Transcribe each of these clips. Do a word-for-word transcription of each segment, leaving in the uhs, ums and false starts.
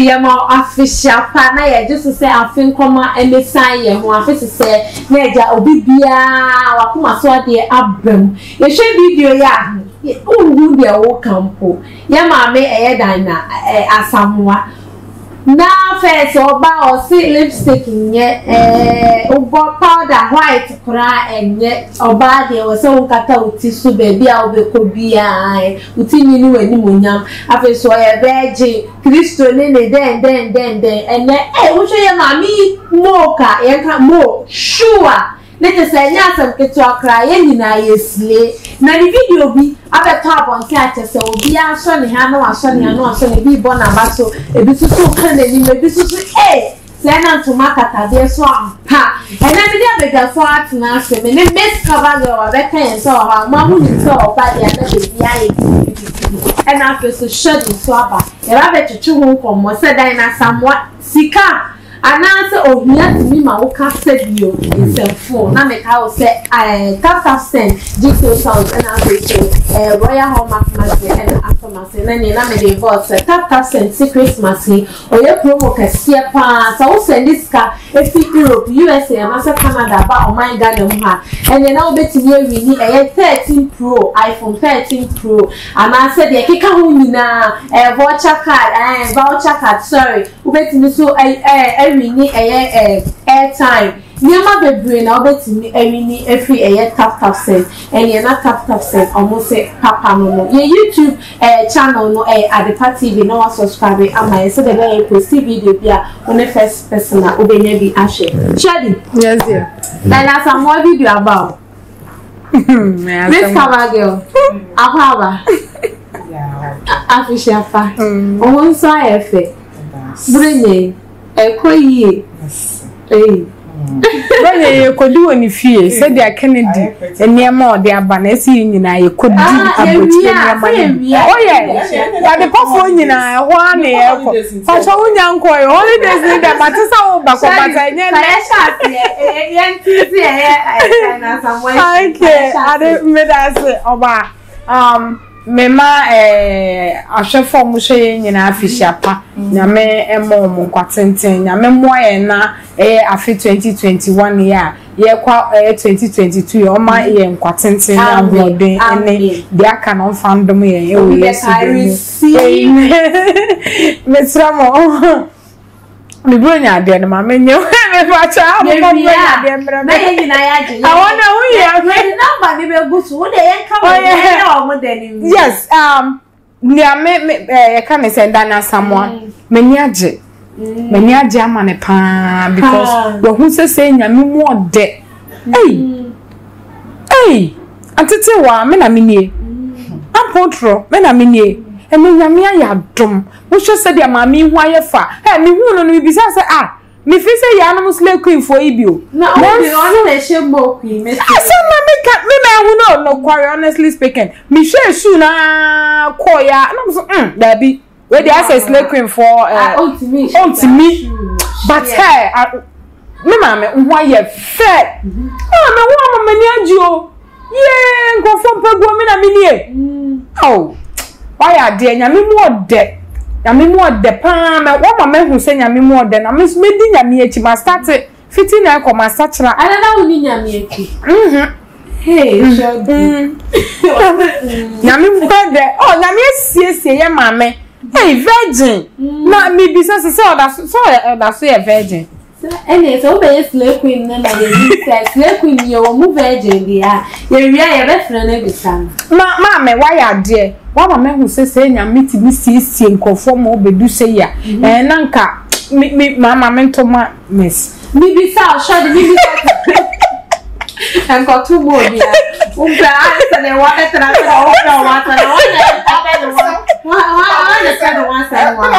Baby, I'm official partner. I just say I think come and the sign you want to say, Neja Obibia, Wakuma Swadi Abram. You should video ya. Oh, dear, oh, campo. Yama me a dina a Samoa. Now, first, or bow or see lipstick in yet, eh, or powder white cry and yet, or body or so cata with tissue baby, I'll be could be I, with you any munyam. After so a veggie, Christo, then, then, then, then, then, and then, eh, which I am, mammy, mocha, and more, sure. Let us say, yes, I'm get to a cry, and I is late. Now, the video be at the top on catcher, so be a sonny, I know a sonny, I know a sonny, be born a basso, a bit so kind of you may be so, eh, send on to Makata, dear swan, ha, and then the other for art and ask him, and then Miss Cavago, that kind saw her, mamma, saw by the other, and after so shut the swapper, and I bet you two home was said I somewhat sika. And answer oh here to me my oka said you in cell phone. Now make I say I tap tap send detail sounds and I say uh Royal Hallmark Massy and after Massy and then na me dey vote tap tap send secret Massy or your promo kasiya pa so send this car if Europe U S A and Canada ba o my Ghana mu ha and then now bet you we need a thirteen Pro iPhone thirteen Pro and I said the keka ho nyina eh voucher card eh voucher card sorry we bet me so eh we need a airtime. Never be brain, I'll bet me every need every a tap tap send, and you're not tap tap send almost say Papa no. Your YouTube uh, channel no a at the party we no subscribe. And my so the very post video be on the first person that obey be ashe. Shady. Yes, dear. And that's some more video about Miss Cavago. Ahava. Yeah. Official fa. Oh, so I have bring Ekoyi. Eh. When you could do any fear, said they are Kennedy, and near more they are Banesi in I could do a money. Oh, yeah, the performing in I one year. For so young coy, only there's the Matissa back I don't made us over. Um, Mema eh ahwefo mo hwe nyina afihia pa nyame emo mo kwatenten nyame mo ye na eh afi twenty twenty-one ya ye kwa eh twenty twenty-two o ma ye nkwatenten na aboden ene de aka no fandom ye e wo yesu mesramo me bronya ade na ma menye me facha mo bronya ade mra na ye nyina ya je I wonder who you me number ni be gusu wo de ye ka mo mo de ni yes um nia me me eh can say Dana someone me ni age me ni age ama ne pa because we hu say say nyame mu ode hey hey antete wa me na me nie ampotro me na me nie e me nyame ya dom wo hwe say dia ma me hu ayefa eh me hu no no bi say ah me fi say ya no slay queen for ibio na o bi on na shebo queen me say na me ka me na hu no no quite honestly speaking me share shoe na koya na so mm da bi we dey say slay queen for uh ultimate ultimate but hey me ma me hu aye fair ah me hu am me ni ajo ye ngo fo pego me na me nie oh why are there nyame mu ode nyame mu ode pa me wo ma me hu se nyame mu ode na me me di nyame echi ma start fifteen na ko ma sachra ana na uni nyame echi mhm hey shodi nyame mu ode oh nyame siesie ye ma me hey virgin na me bi se se oda so oda so ye virgin ene so be slay queen na na ye say slay queen ye wo mu virgin dia ye wi ya be frɛ na bi san ma ma me why are there wa ma me hu se se nyame ti bi siesie nkofo mo bedu se ya eh na nka mi mama me ntoma miss mi bi sa shodi mi bi sa enko tu mo dia un pa asa ne wa etra tra o pra wa tra wa wa wa wa ne sa no wa sa wa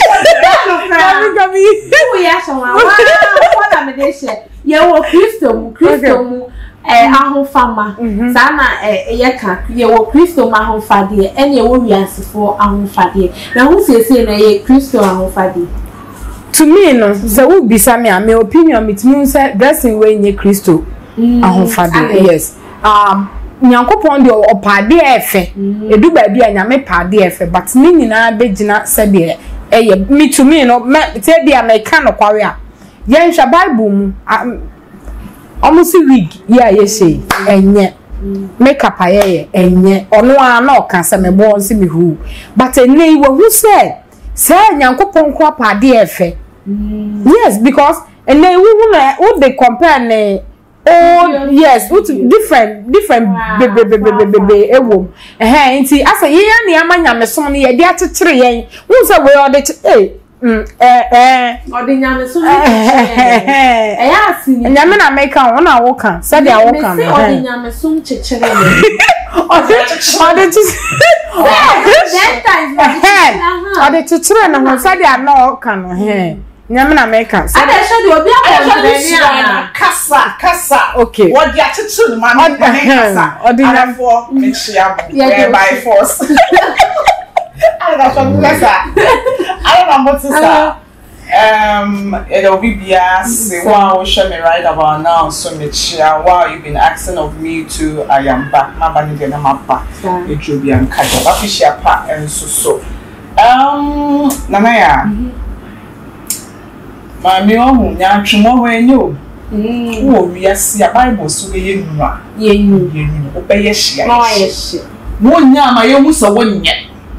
kami kami u ya so wa wa na me de she ye wo Kristo mu Kristo mu eh ahun fama sana eh ye ka ye wo Kristo ma ahun fade ene wo wiasefo ahun fade na hu sese na ye Kristo ahun fade to me no so wo bisa me am opinion it means dressing we nye Kristo ahun fade yes um nyankopon de opade efe edu ba bia nyame pade efe but me nyina begina se de eh me to me no me say dia me kan no kware a yen hwa bible mu almost week yeah yes say enye makeup aye enye ono a na oka se me bo nsi me hu but enei we who say say nyankopon kwa pade efe yes because enei wu na wo dey compare ne oh yes what different different bebe bebe bebe bebe ewo eh nti asa ye ya ne amanya mesom ne ye de atetere yen wo say we o de eh eh eh o de nyame so eh eh ya asini nyame na make am wona wo kan say dia wo kan eh o de nyame so chechere ye o de o de that time o de chechere na ho say dia na o kan no eh nyame na make am ada show de obi akọ kasa kasa okay what dia chichu man kasa ada for mechia by force I don't know kasa I don't know what to say um it'll be bias wow show me right about now so mechia wow you've been asking of me to I am back my bani de na mapa it will be an kaja official pa and so so um nanaya Mami ohu nya twemo ho enyo mm wo wiase ya bible so be yenua yenu yenu obeye hia ma ye hia wo nya ma ye muso wo nye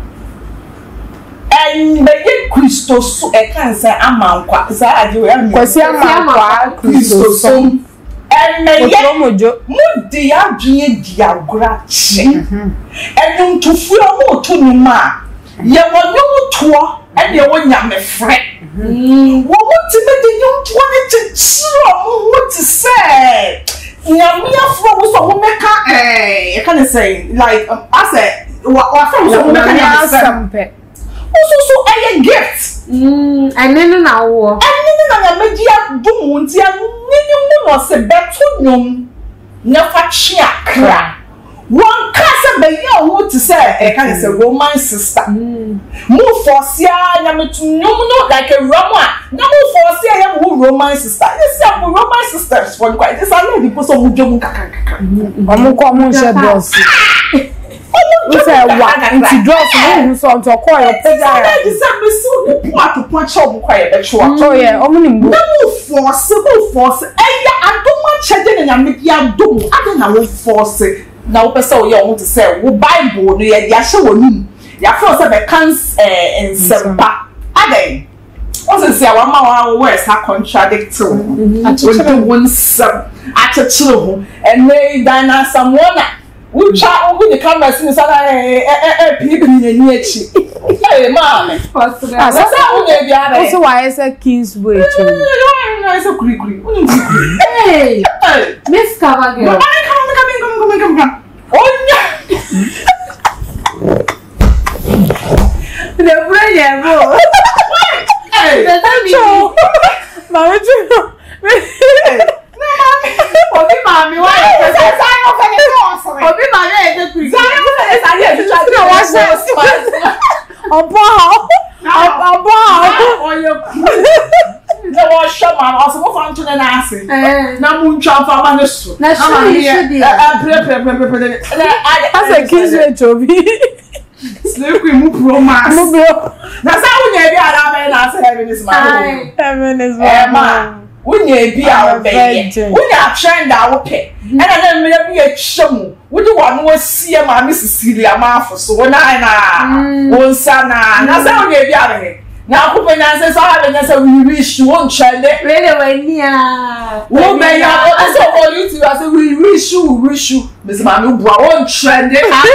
en be ye Kristo so e kan say amankwa sa age we am kwasi amankwa Kristo so en me ye mojo mu di adwene di agora che en ntufu o mo to numa ye wo nyu to en ye wo nya me fre wo ti me de nyom to ne chiro wo ti say nya me afro wo so wo meka eh e can say like um, I say wa from so wo meka sampe so so a gift mm anene na wo anene na na media dum nti anene mu no se beto nyom na fa chiakra one case be you who to say e can say Roman sister mm mu force ya na metu nyom no like a Roman na mu force ya mu Roman sister this is Roman sisters for quite this are the person mu dwom kakaka omo ko mo she boss we say wa nti dress no hu so on to call your pega ya this am so po atopo cha omo kwa ye be chwa oh yeah omo ni mbo na mu force mu force eya adoma chede na me ya dom ade na wo force na wo pese wo ye wo to say wo bible no ye ya hye wonum ya feel say be can eh ensempa ade o se say wa ma wa words ha contradict wo do one some atchire ho and they dana someone we try we the camera sin sada eh eh people ni ni echi eh ma me ah so wo ye bia da so why is a king's way to no so kuri kuri hey miss Kava girl come come come come come come onya the brain ya bro hey the time mama jo obi mami wa e se sai o fe ni so obi mami e se kuri sai o fe sai e se try to wash obo obo oyo na wo shama aso mo fa ntune na ase na mu ntwa fa ma ne so na show you should be eh pre pre pre pre pre as a king's way to be slave queen mu pro mass mo bro na sa wo nya bi ara me na ase heaven is my heaven is eh ma wo nya bi a wo be ye wo nya trend a wo pe e na na me bi e twemu wo di wa no asie ma me Cecilia ma afo so wo na na wo nsa na na sa wo nya bi ara he na ko pe na se so ha be na se we wish won chale really when ya wo be ya o so ko you to say we wish you wish you Miss Mami bua won trend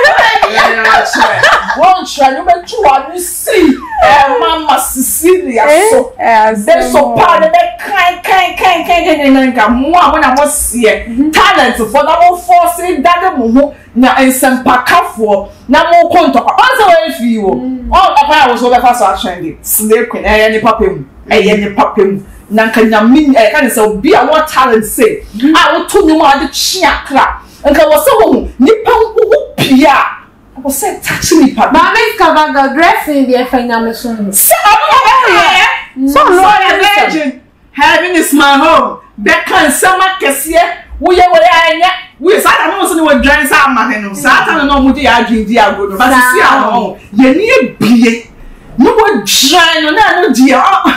won trend be tu wa ni see eh mama Cecilia so they so pa de kan kan kan kan kan kan mo a mo na mo sie talent for na mo force dade mo ho na ensempakafo na mo kontoko on so we fi wo on papa I was over fast trending slave queen eh ni papa mu eh ni papa mu na kanya min eh kan say obi a what talent say ah wo to nyum ade chiakra nka wo se wo nipa wo pia wo se touch nipa ba me Kava girl dressing the final so so so no imagine having is my home that can sama kese wo ye wo anya we sata no so ni wo dwan sa amane no sata no mo di adwin di agodo ba si a no ye ni ebie no wo dran no na no di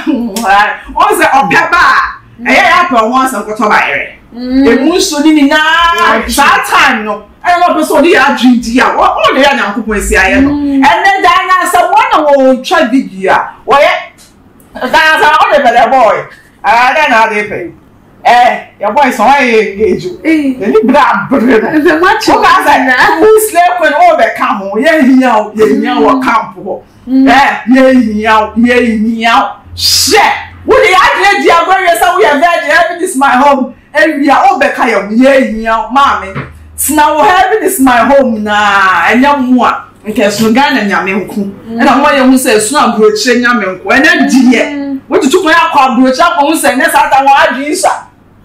o se obeba e ya pa won san ko to ba ere e mu so ni ni na that time no I don't know so dia dream dia o o le ya Nyankopon esi aye no and then that na say one wo try video wo ye that na o le bele boy ah that na dey pay eh your boy so why engage you eh ni bra bre the match o ka say na who slave when all the come ho ye hia ye hia wo camp ho eh ye hia ye hia share wo dey agree dia go you say we are very this is my home and we are all back here ye hia mama now heaven is my home na enya mu a nke so Ghana nyame nku e na mo ye hu se so abrochire nyame nku e na diye wo tutu ko akwa abrochire ko hu se ne sata wa adwi sha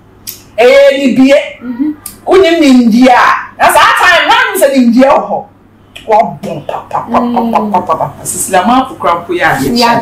eh ni bie unyi ni ndia na sa time na se ni ndia ho wa bon papa papa papa sislama kukrampo ya ya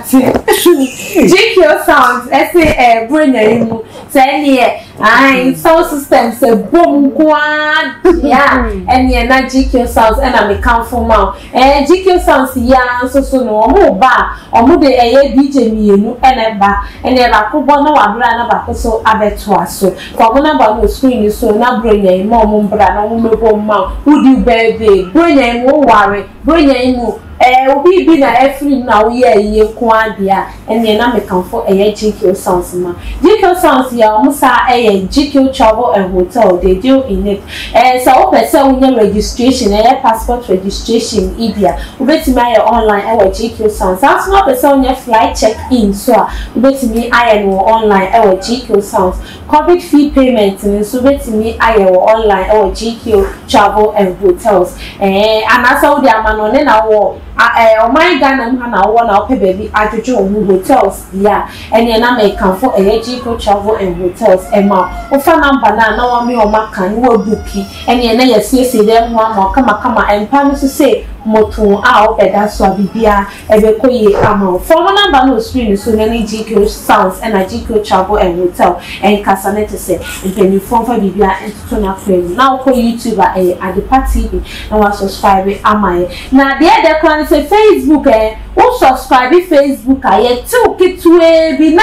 G Q sounds ese eh bronya yimu say ni ai sound system se bom kwa ya ene na G Q sounds e na me comfort ma eh G Q sounds ya so so no omo ba omo de eye D J mienu ene ba ene ba ko bo na wa bra na ba ko so abeto aso ko mo na ba no screen so na bronya yimu omo bra na wo mebo ma udi bebe bronya yimu ware bronya yimu eh obi bi na every na wo ye ye ko adia ene na me comfort eye G Q sounds ma G Q sounds ya omo sa eye G Q travel and hotel they deal in it eh so o person unya registration eh passport registration idia ubetimi aye online eh G Q sounds as no person unya flight check in so ubetimi aye no online eh G Q sounds COVID fee payment so ubetimi aye online eh G Q travel and hotels eh anasa udi amano ne na wo eh o my Ghana mha na wo na ope baby adwojo wo hotels ya ene na me comfort eh G Q travel and hotels ema o fa number na na wa me o maka ni wa buki ene na ya siesie dem ho ama kama kama empa no so say moto a o beda so bibia ebe koyi ama phone number no screen so na G Q sounds and G Q travel and hotel en kasane to say mpeni phone fa bibia entuto na frame na ko YouTuber eh Adepa T V na wa subscribe ama na de de kwan say Facebook eh o subscribe Facebook aye tu kitwe bi na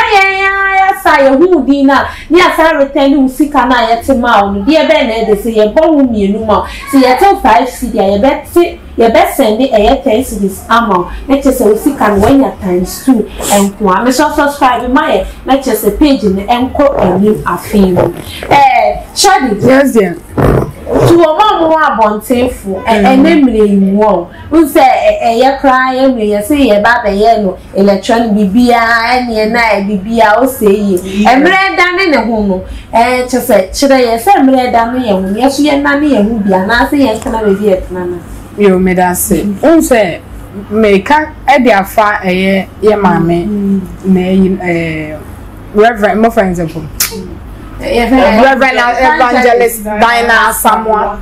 ya sa ye hu di na ni asa return usika na ye te ma onu de be na de say ye bo hu mienu ma say ye te five C D ye be te ye be send e ye ten cedis amount na che say usika no when ya times two enko am so subscribe ma ye na che say page ni enko enim afin eh Shadi yes dear to o ma mo abontenfo enemre yiwo unse eye cry emre ye say ye ba be ye no electronic bibia ene na bibia o say ye emre da ne ne ho no eh chese chire ye say emre da no ye ho ye so ye na ne ye ho bia na say ye kana be ye kana na yo me da say unse me ka e dia fa eye ye mame me eh reverend mo for example Reverend Evangelist Dinah Samoa.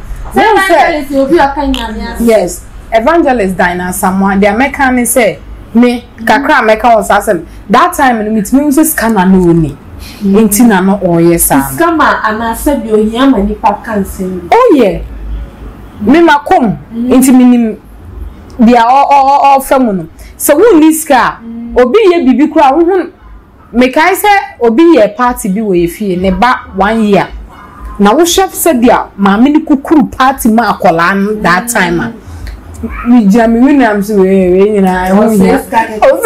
Yes, Evangelist Dinah Samoa. The American say me kakra American was asem that time in meet me was scanner no ni. Inti na no oye sa. Scammer ana said you hear many pa cancel. Oh yeah. Me makom inti minim dia o o o famu no. So who niska obi ye bibi kura wo me kai say obi ye party bi we fie ne ba one year na wo chef said dia ma me ni kukuru party ma akola that time we jam Williams we we nyina ho ya oh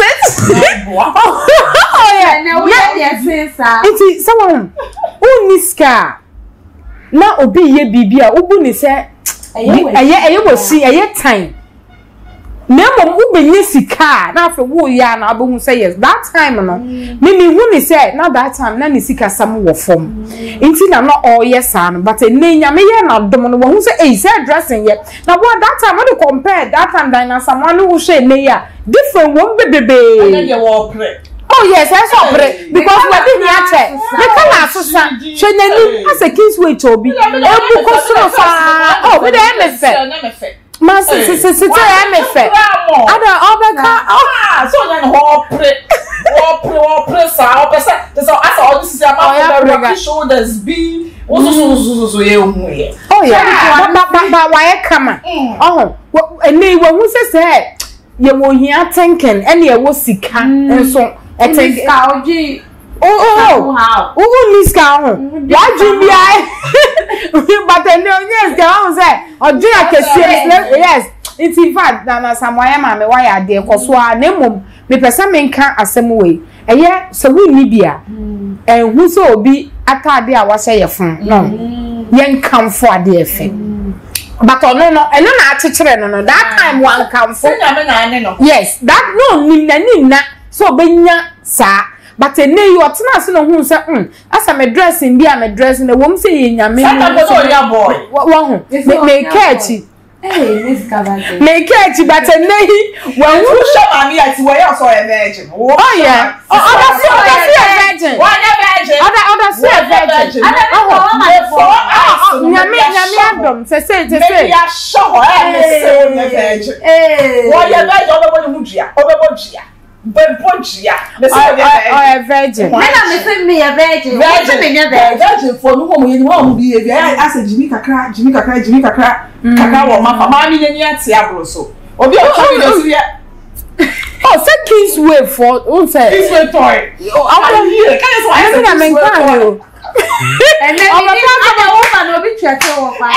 yeah na we dey say sa iti someone who niska na obi ye bibia obu ni say eye eye wo si eye time Nemo ubenye sika na afa wo ya na abohu say yes that time no me me hu ni say na that time na ni sika sam wo fom nti na no all yes an but ne nya me ye na dom no wo hu say eh say dressing ye na bo that time when you compare that time Dinah Samoa no wo say ne ya different wo bebebe na ye wo pre oh yes I saw pre because we be near che me kala asesa hwe nani as a kids way to obi e bu ko so fa oh we dey me fe na me fe Mas se se se te me fe. Ada obeka ah so na ho pre. Ho pre ho pre sa o pesa. So asa o disi ama for the shoulders be. O so so so so ye hu ye. Oh yeah. Ba ba ba wa ye kama. Oh, eni we hu se se ye wo hia thinking ene ye wo sika enso etinka oji oh oh oh ni ska ho ya ju bia but ene onye ska ho say oji akese yes it's in fact na samoya ma me wa ya de koso a na mom me pesa me nka asem we eye se we ni bia eh hu so obi atade a wa hye ye fun no ye nkamfo ade efe but no no eno na achechire no no that time one kamfo yes that no nim na nim na so benya sa but ene you otena se no hu se mm asa me dressing bia me dressing na wom se ye nyame so ya boy wo hu me catch eh miss Kabage me catch but ene when you show mami ati we ya so a virgin oh yeah oh other so a virgin why a virgin other other so a virgin oh nyame nyame adom se se se se ya show her me say we virgin eh why a virgin obebo ni hujia obebo jia bebo jia me say we oh a virgin me na me say me a virgin virgin me a virgin virgin for no mo ye ni wo mo bi e asa jimi kakra jimi kakra jimi kakra kakra wo ma fa ma mi ni ati abro so obi o come no so ya oh say kids way for who say kids way toy oh I don't hear can you so I say me kan o and then we can go woman obi chete wo fa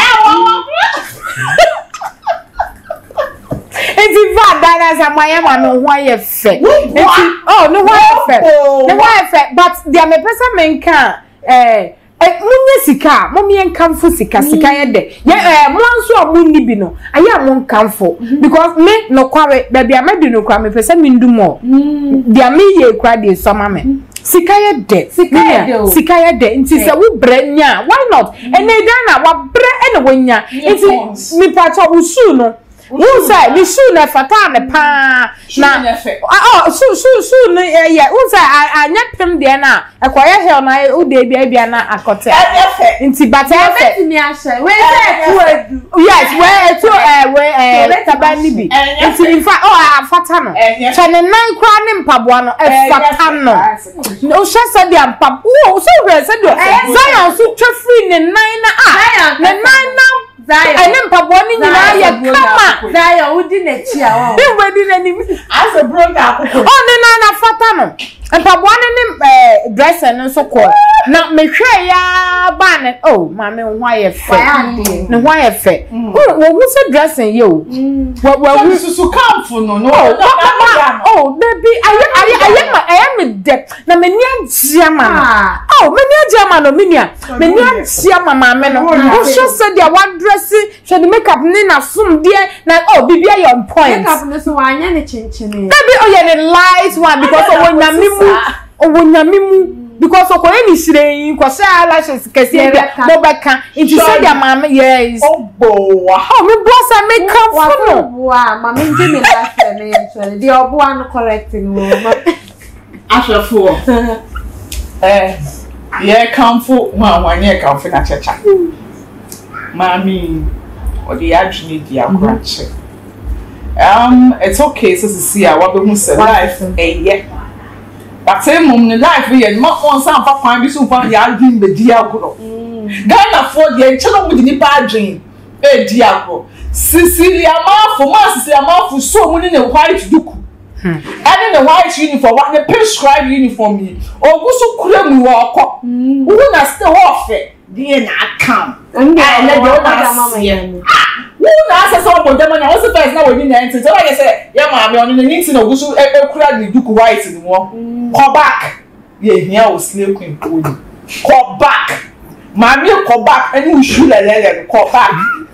enti va dana Samoya ma no ho ye fe enti oh no ho ye fe no ho ye fe but dia me pesa me nka eh munye sika mo me nkamfo sika sika ye de ye eh mo anso a munni bi no aya mo nkamfo because me no kware da bia me di no kwa me pesa me ndumo dia me ye kwa de so ma me sika ye de sika ye de sika ye de nti se wo branya why not ene dan na wa bre ene wonya nti mi pacho usu no who say me shoe na fata ne pa na oh shoe shoe shoe no yeah who say anya pem de na akoye hell na u de bia bia na akote nti bata efe me ahye we say to edu yes we to eh we eh tabani bi nti in fact oh afata no chane nan kwa ne mpaboa no e fata no o hye se de mpab o so we se de Zion so twa free ne nan na ah ne nan na Zion ene mpaboa ni nyina ye kama Zion udi na chi a wo we di na ni as a broker akoko oh ne na na fata no mpaboa ne eh dresser no so ko na me hwe ya ba ne oh ma me ho aye fe ne ho aye fe wo wo so dressing ye o wo wo susu kamfo no no oh baby aye aye aye ma aye me de na me ni agia ma oh me ni agia ma no me ni me ni agia ma ma me no wo so se dia wa dressing she the makeup ni na sum de na oh bibia your point makeup no so anya ne chenchene baby oh yeah the light one because of when nyamimu oh when nyamimu because of when is rain ko say eyelashes kesi bia no beka into say their mama yes oh boa oh me boss I make come for no boa mama nje me last na yen the oboa no correcting wo ashafo eh ye kamfo wa wa nye kamfo na checha mami odi adwene di akwache um it's okay so to see our be say life eh yeah but say mum ni life we ma on san fa kwan bi so fa ya adwin be di agoro Ghana for the chelo mu di ni pa adwin e di agoro Cecilia Mafo ma Cecilia Mafo so mu ni ne white duku and in the white uniform what the prescribed uniform yi ogusu kure mu wo okọ wo na stay off die na account and let the other mama yen wo na ase so obo dem na wo se first na we ni ninety so like say ya ma me on ni ninety na ogusu e kura ni duku white ni wo come back ye hia o slave queen ko ni come back ma me come back any we shoe lele come back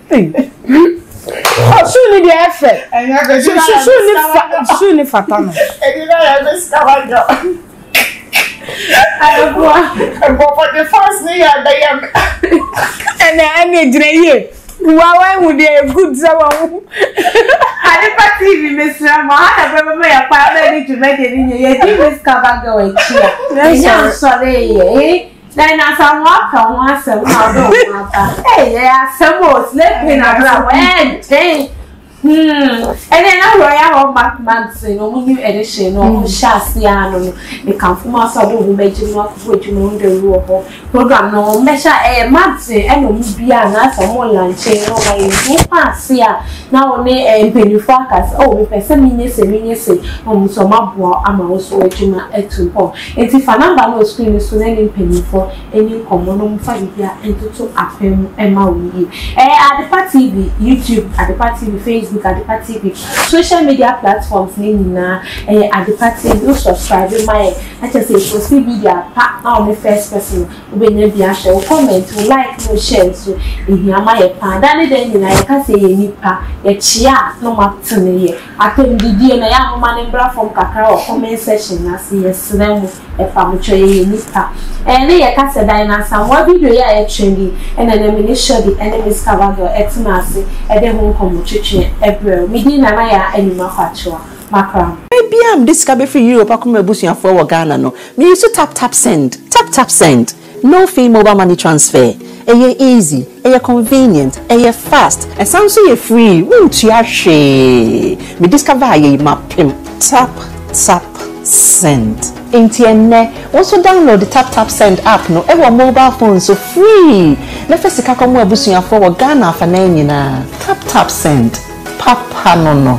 oh soon the effect soon soon soon fata no e di na ya be scavenger I go go for the first day I am and and jire wa wa hu dey good so wa hu ani pa T V mesra ma ha na baba ya pa na ni jume de ni ye T V scavenger we chia ya sorry ye na na samwa ka ho asem na do ma pa eh ya asem o sleep na bra we dey Hmm. And then I royal back magazine, no new edition, no Shasiano, the Confumas of who made you not which you know the rule program, no measure a magazine, and no be an answer more lunch, no way, no pass here. Now, only a penny focus, oh, if I send me say, me say, um, so my boy, I'm also a jima at two home. And if I number no screen is to any penny for any common five year and to two up and Maui. At the party, YouTube, at the party, Facebook, at the party, social media platforms, Nina, at the party, you subscribe to my, I just say, social media, part on the first person, when you be a show, comment, like, no share, so if you are my pan, then I can say, Nipa. A chia no matini. I can be dear na young man in bra from Kakao comment section as yes them a family trade nipa. And they a cast a dinosaur. What video ya a trendy and an ammunition the enemies covered or etmasi and then won't come chichi April. Medina Naya and Mafatua. Macron. Maybe I'm discovered for Europe. I come a bush and forward Ghana. No, me used to tap tap send, tap tap send. No fee mobile money transfer. Eye easy, eye convenient, eye fast, and sounds so free. Won't you share? Me discover ye map him. Tap tap send. Ain't ne? Also download the Tap Tap Send app. No, ever mobile phone so free. Na first ka come abusu ya forward Ghana fa na nyina. Tap Tap Send. Papa no no.